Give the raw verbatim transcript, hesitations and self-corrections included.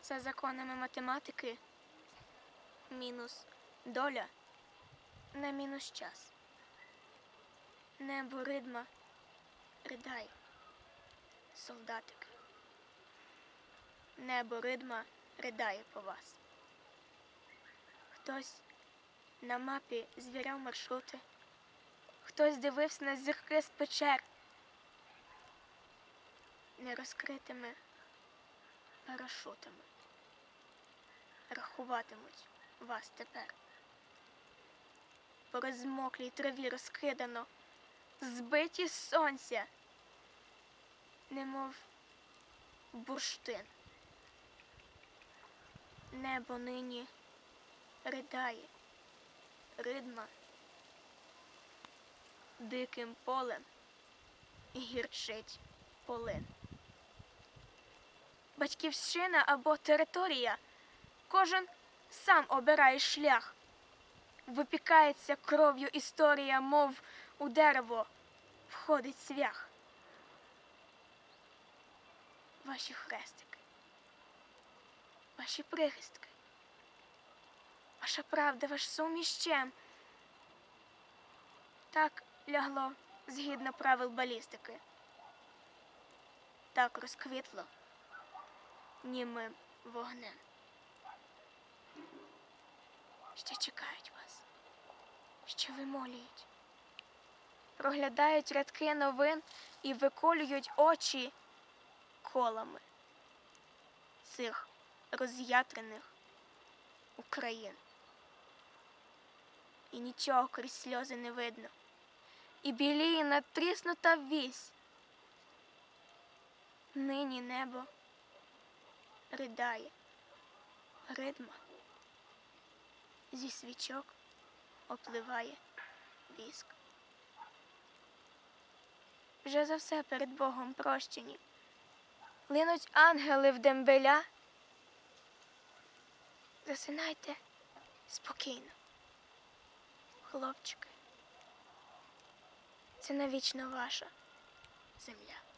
За законами математики мінус доля на мінус час. Небо ридма ридає, солдатики. Небо ридма ридає по вас. Хтось на мапі звіряв маршрути, хтось дивився на зірки з печер. Нерозкритими парашутами рахуватимуть вас тепер. По розмоклій траві розкидано, збиті з сонця, немов бурштин. Небо нині ридає, ридма диким полем гірчить полин. Батьківщина або територія, кожен сам обирає шлях. Випікається кров'ю історія, мов у дерево входить цвях. Ваші хрестики, ваші прихистки, ваша правда, ваш суміщем. Так лягло згідно правил балістики. Так розквітло німим вогнем. Ще чекають вас, ще вимолюють. Проглядають рядки новин і виколюють очі колами цих роз'ятрених Україн. І нічого крізь сльози не видно. І біліє надтріснута вісь. Нині небо ридає, ридма зі свічок опливає віск. Вже за все перед Богом прощені. Линуть ангели в дембеля. Засинайте спокійно, хлопчики. Це навічно ваша земля.